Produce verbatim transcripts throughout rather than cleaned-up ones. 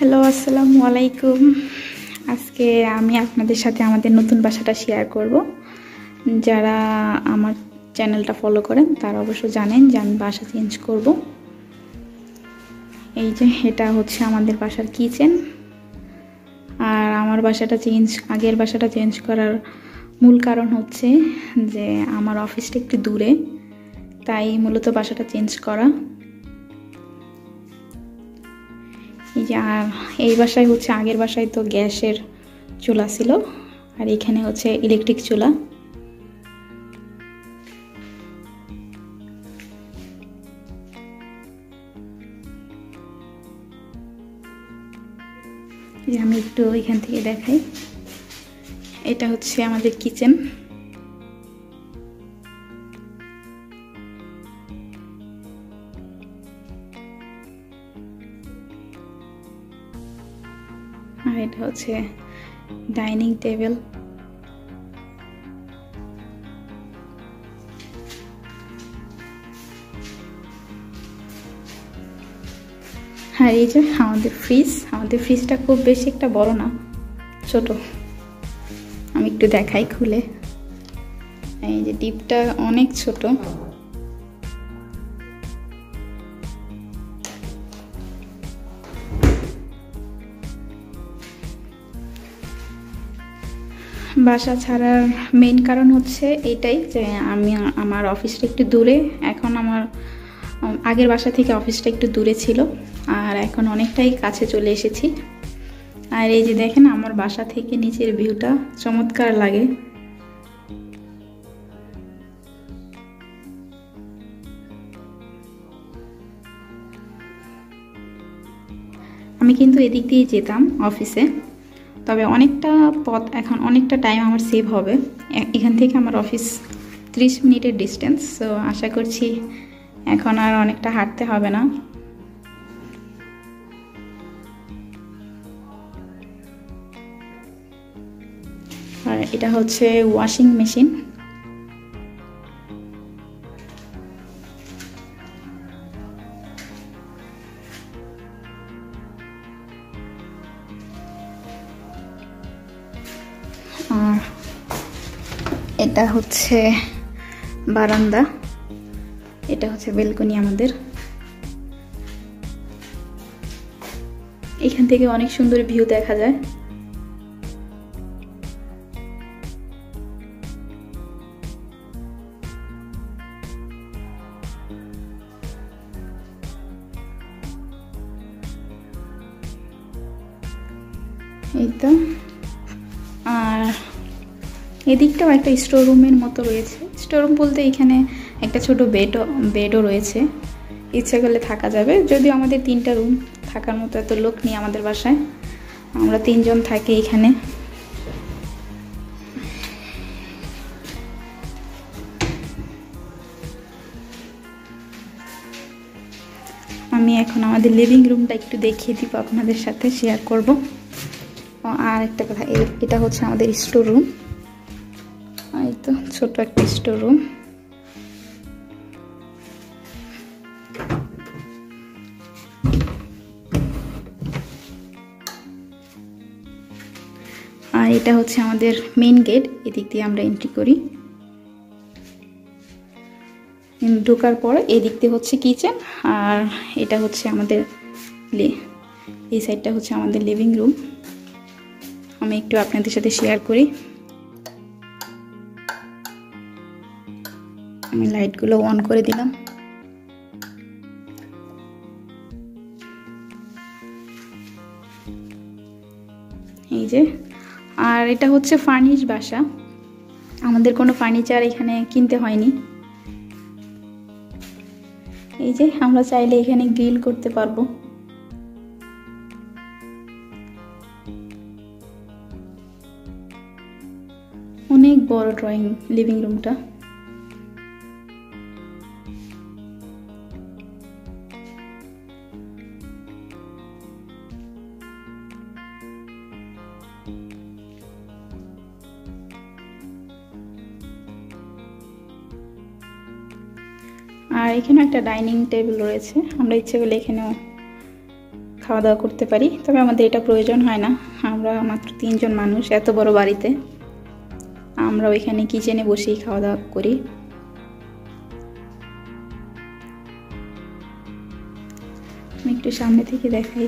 Hello, আসসালামু আলাইকুম। আজকে আমি আপনাদের সাথে আমাদের নতুন বাসাটা শেয়ার করব। যারা আমার চ্যানেলটা ফলো করেন তারা অবশ্য জানেন যে আমি বাসা চেঞ্জ করব। এই যে এটা হচ্ছে আমাদের বাসার কিচেন। আর আমার বাসাটা চেঞ্জ আগের বাসাটা চেঞ্জ করার মূল কারণ হচ্ছে যে আমার অফিসটা একটু দূরে, তাই মূলত বাসাটা চেঞ্জ করা। এই যে আর এই বাসায় হচ্ছে আগের বাসায় তো গ্যাসের চুলা ছিল, আর এখানে হচ্ছে ইলেকট্রিক চুলা। আমি একটু এখান থেকে দেখাই, এটা হচ্ছে আমাদের কিচেন। আর এটা হচ্ছে ডাইনিং টেবিল। আর এই যে আমাদের ফ্রিজ, আমাদের ফ্রিজটা খুব বেশি একটা বড় না, ছোট। আমি একটু দেখাই খুলে। এই যে ডিপটা অনেক ছোট। বাসা ছাড়ার মেইন কারণ হচ্ছে এটাই যে আমি আমার অফিসটা একটু দূরে। এখন আমার আগের বাসা থেকে অফিসটা একটু দূরে ছিল, আর এখন অনেকটাই কাছে চলে এসেছি। আর এই যে দেখেন আমার বাসা থেকে নিচের ভিউটা চমৎকার লাগে। আমি কিন্তু এদিক দিয়ে যেতাম অফিসে, তবে অনেকটা পথ, এখন অনেকটা টাইম আমার সেভ হবে। এখান থেকে আমার অফিস ত্রিশ মিনিটের ডিস্টেন্স, সো আশা করছি এখন আর অনেকটা হাঁটতে হবে না। আর এটা হচ্ছে ওয়াশিং মেশিন। আর এটা হচ্ছে বারান্দা, এটা হচ্ছে বেলকনি আমাদের। এখান থেকে অনেক সুন্দর ভিউ দেখা যায়। এই তো। আর এদিকটাও একটা স্টোর রুমের মতো রয়েছে। স্টোর রুম বলতে এখানে একটা ছোট বেডও বেডও রয়েছে, ইচ্ছে করলে থাকা যাবে। যদিও আমাদের তিনটা রুম, থাকার মতো এত লোক নেই আমাদের বাসায়, আমরা তিনজন থাকি এখানে। আমি এখন আমাদের লিভিং রুমটা একটু দেখিয়ে দিব, আপনাদের সাথে শেয়ার করব। আর একটা কথা, এটা হচ্ছে আমাদের স্টোর রুম। এই তো ছোট একটা স্টোর রুম। আর এটা হচ্ছে আমাদের মেইন গেট, এদিক দিয়ে আমরা এন্ট্রি করি। ঢোকার পর এদিক দিয়ে হচ্ছে কিচেন, আর এটা হচ্ছে আমাদের এই সাইডটা হচ্ছে আমাদের লিভিং রুম। আমি একটু আপনাদের সাথে শেয়ার করি। আমি লাইটগুলো অন করে দিলাম। এই যে, আর এটা হচ্ছে ফার্নিশ বাসা, আমাদের কোনো ফার্নিচার এখানে কিনতে হয়নি। এই যে আমরা চাইলে এখানে গ্রিল করতে পারবো। অনেক বড় ড্রয়িং লিভিং রুমটা। আর এখানে একটা ডাইনিং টেবিল রয়েছে, আমরা ইচ্ছে করলে এখানেও খাওয়া দাওয়া করতে পারি। তবে আমাদের এটা প্রয়োজন হয় না, আমরা মাত্র তিনজন মানুষ এত বড় বাড়িতে, আমরা ওইখানে কিচেনে বসেই খাওয়া দাওয়া করি। আমি একটু সামনে থেকে দেখাই।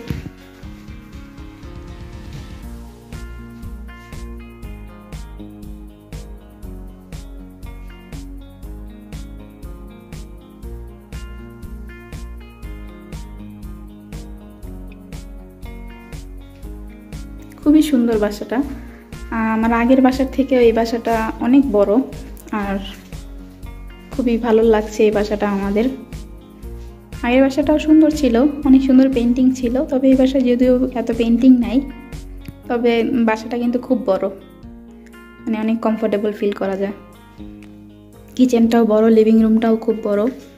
খুবই সুন্দর বাসাটা, আমার আগের বাসার থেকে এই বাসাটা অনেক বড়, আর খুবই ভালো লাগছে এই বাসাটা আমাদের। আগের বাসাটাও সুন্দর ছিল, অনেক সুন্দর পেন্টিং ছিল, তবে এই বাসায় যদিও এত পেন্টিং নাই, তবে বাসাটা কিন্তু খুব বড়, মানে অনেক কমফোর্টেবল ফিল করা যায়। কিচেনটাও বড়, লিভিং রুমটাও খুব বড়।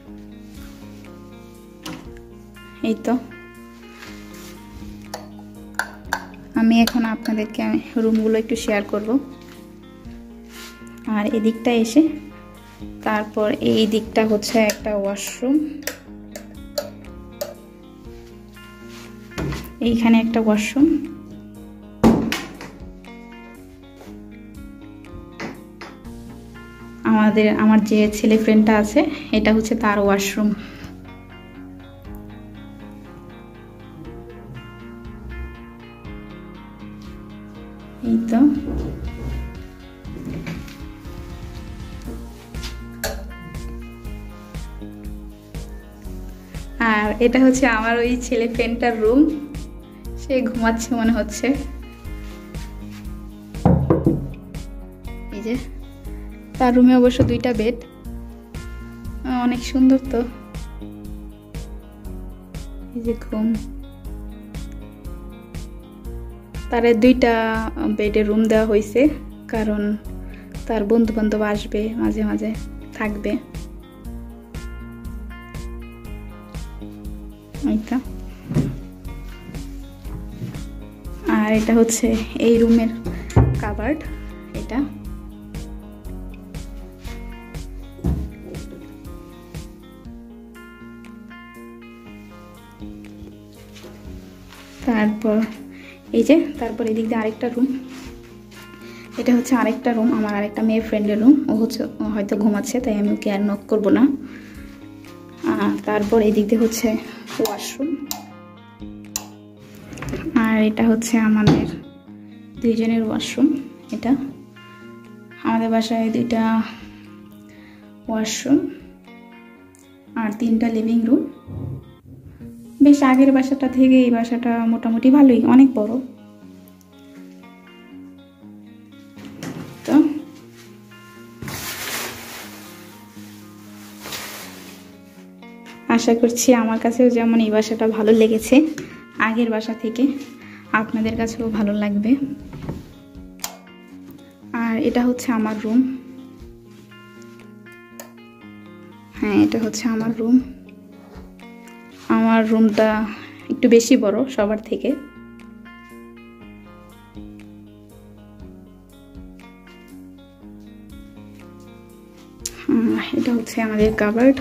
এই তো আমি এখন আপনাদেরকে রুমগুলো একটু শেয়ার করব। আর এদিকটা এসে তারপর এই দিকটা হচ্ছে একটা ওয়াশরুম, এইখানে একটা ওয়াশরুম, আমাদের আমার যে ছেলে ফ্রেন্ডটা আছে এটা হচ্ছে তার ওয়াশরুম। এই তো আর এটা হচ্ছে আমার ওই ছেলে ফ্রেন্ডটার রুম, সে ঘুমাচ্ছে মনে হচ্ছে। এই যে তার রুমে অবশ্য দুইটা বেড, অনেক সুন্দর। তো এই যে ঘুম, তারে দুইটা বেডের রুম দেওয়া হয়েছে, কারণ তার বন্ধু বান্ধব আসবে, মাঝে মাঝে থাকবে। এইটা আর এটা হচ্ছে এই রুমের কাবার্ড। এটা তারপর এই যে তারপর এদিক দিয়ে আরেকটা রুম, এটা হচ্ছে আরেকটা রুম, আমার আরেকটা মেয়ে ফ্রেন্ডের রুম। ও হচ্ছে হয়তো ঘুমাচ্ছে, তাই আমি ওকে আর নক করবো না। তারপর এদিক দিয়ে হচ্ছে ওয়াশরুম, আর এটা হচ্ছে আমাদের দুইজনের ওয়াশরুম। এটা আমাদের বাসায় দুইটা ওয়াশরুম আর তিনটা লিভিং রুম। বেশ আগের বাসাটা থেকে এই বাসাটা মোটামুটি ভালোই, অনেক বড়। তো আশা করছি আমার কাছেও যেমন এই বাসাটা ভালো লেগেছে আগের বাসা থেকে, আপনাদের কাছেও ভালো লাগবে। আর এটা হচ্ছে আমার রুম, হ্যাঁ এটা হচ্ছে আমার রুম। আমার রুমটা একটু বেশি বড় সবার থেকে। এটা হচ্ছে আমাদের কাবার্ড।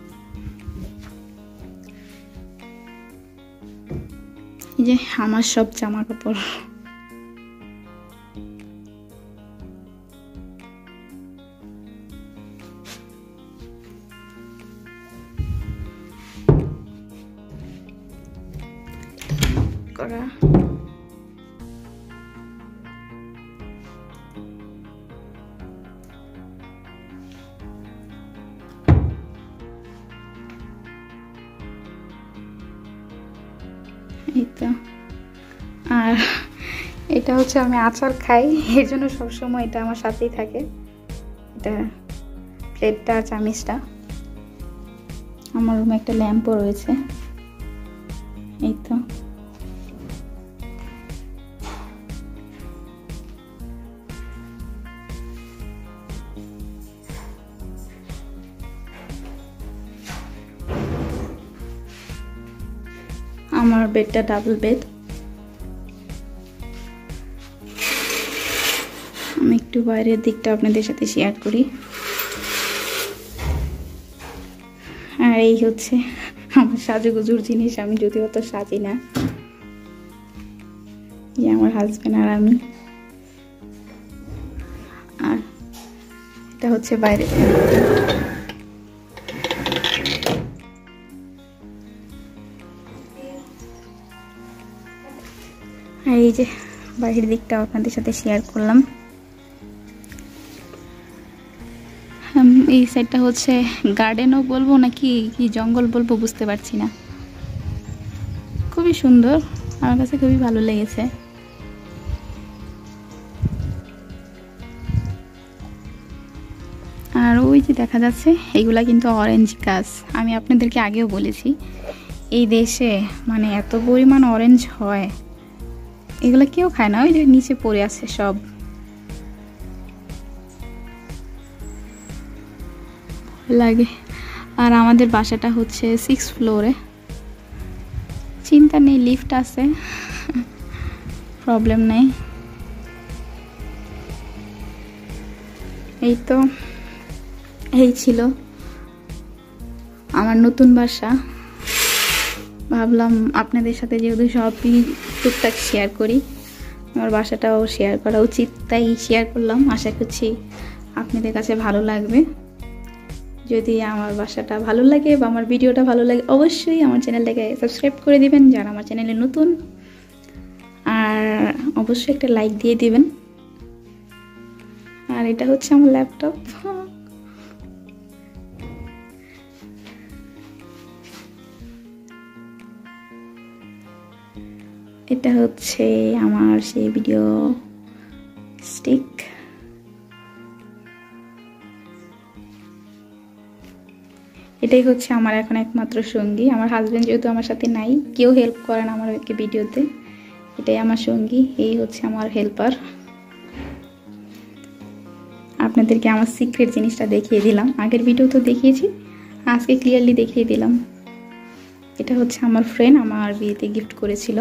এই যে আমার সব জামা কাপড়। করা এই তো আর এটা হচ্ছে আমি আচার খাই, এর জন্য সবসময় এটা আমার সাথেই থাকে। এটা প্লেটটা চামিচটা। আমার রুমে একটা ল্যাম্পও রয়েছে। এই তো আমার বেডটা ডাবল বেড। আমি একটু বাইরের দিকটা আপনাদের সাথে শেয়ার করি। আর এই হচ্ছে আমার সাজুগুজুর জিনিস, আমি যদিও তো সাজি না। ये আমার হাজবেন্ড আর আমি। আর এটা হচ্ছে বাইরে। আর এই যে বাইরের দিকটা আপনাদের সাথে শেয়ার করলাম। এই সাইডটা হচ্ছে গার্ডেনও বলবো নাকি কি জঙ্গল বলবো বুঝতে পারছি না, খুবই সুন্দর, আমার কাছে খুবই ভালো লেগেছে। আর ওই যে দেখা যাচ্ছে এইগুলা কিন্তু অরেঞ্জ গাছ। আমি আপনাদেরকে আগেও বলেছি এই দেশে মানে এত পরিমাণ অরেঞ্জ হয়, এগুলো কেউ খায় না, ওই যে নিচে পড়ে আছে সব। লাগে। আর আমাদের বাসাটা হচ্ছে সিক্স ফ্লোরে, চিন্তা নেই, লিফট আছে, প্রবলেম নেই। এই তো এই ছিল আমার নতুন বাসা। ভাবলাম আপনাদের সাথে যেহেতু সবই টুকটাক শেয়ার করি, আমার বাসাটাও শেয়ার করা উচিত, তাই শেয়ার করলাম। আশা করছি আপনাদের কাছে ভালো লাগবে। যদি আমার বাসাটা ভালো লাগে বা আমার ভিডিওটা ভালো লাগে, অবশ্যই আমার চ্যানেলটাকে সাবস্ক্রাইব করে দিবেন যারা আমার চ্যানেলে নতুন, আর অবশ্যই একটা লাইক দিয়ে দিবেন। আর এটা হচ্ছে আমার ল্যাপটপ। এটা হচ্ছে আমার সেই ভিডিও স্টিক। এটাই হচ্ছে আমার এখন একমাত্র সঙ্গী। আমার হাজবেন্ড যেহেতু আমার সাথে নাই, কেউ হেল্প করে না আমাকে ভিডিওতে, এটাই আমার সঙ্গী। এই হচ্ছে আমার হেল্পার। আপনাদেরকে আমার সিক্রেট জিনিসটা দেখিয়ে দিলাম, আগের ভিডিও তো দেখিয়েছি, আজকে ক্লিয়ারলি দেখিয়ে দিলাম। এটা হচ্ছে আমার ফ্রেন্ড, আমার বিয়েতে গিফট করেছিল।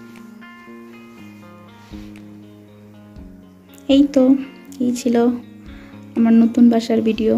এই তো এই ছিল আমার নতুন বাসার ভিডিও।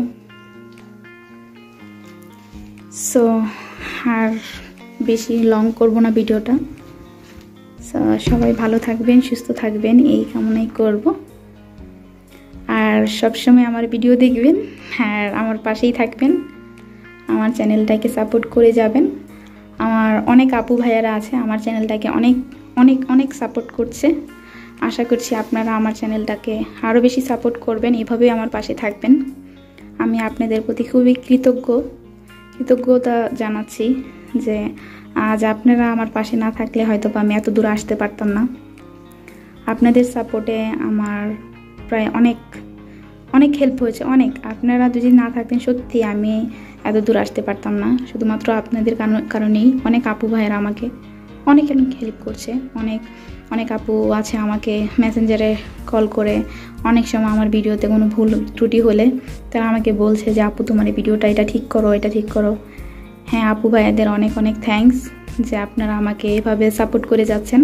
সো আর বেশি লং করব না ভিডিওটা। সবাই ভালো থাকবেন, সুস্থ থাকবেন, এই কামনাই করব। আর সবসময় আমার ভিডিও দেখবেন, আর আমার পাশেই থাকবেন, আমার চ্যানেলটাকে সাপোর্ট করে যাবেন। আমার অনেক আপু ভাইয়ারা আছে আমার চ্যানেলটাকে অনেক অনেক অনেক সাপোর্ট করছে। আশা করছি আপনারা আমার চ্যানেলটাকে আরও বেশি সাপোর্ট করবেন, এভাবেই আমার পাশে থাকবেন। আমি আপনাদের প্রতি খুবই কৃতজ্ঞ কৃতজ্ঞতা জানাচ্ছি যে আজ আপনারা আমার পাশে না থাকলে হয়তো আমি এত দূর আসতে পারতাম না। আপনাদের সাপোর্টে আমার প্রায় অনেক অনেক হেল্প হয়েছে, অনেক। আপনারা যদি না থাকতেন সত্যি আমি এত দূর আসতে পারতাম না। শুধুমাত্র আপনাদের কারণেই অনেক আপু ভাইয়েরা আমাকে অনেক অনেক হেল্প করছে। অনেক অনেক আপু আছে আমাকে মেসেঞ্জারে কল করে অনেক সময় আমার ভিডিওতে কোনো ভুল ত্রুটি হলে তারা আমাকে বলছে যে আপু তোমার এই ভিডিওটা এটা ঠিক করো, এটা ঠিক করো। হ্যাঁ, আপু ভাইয়াদের অনেক অনেক থ্যাঙ্কস যে আপনারা আমাকে এভাবে সাপোর্ট করে যাচ্ছেন।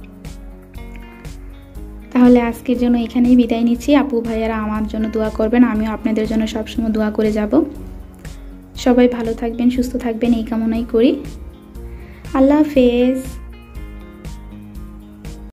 তাহলে আজকের জন্য এখানেই বিদায় নিচ্ছি। আপু ভাইয়ারা আমার জন্য দোয়া করবেন, আমিও আপনাদের জন্য সবসময় দোয়া করে যাব। সবাই ভালো থাকবেন, সুস্থ থাকবেন, এই কামনাই করি। আল্লাহ হাফেজ।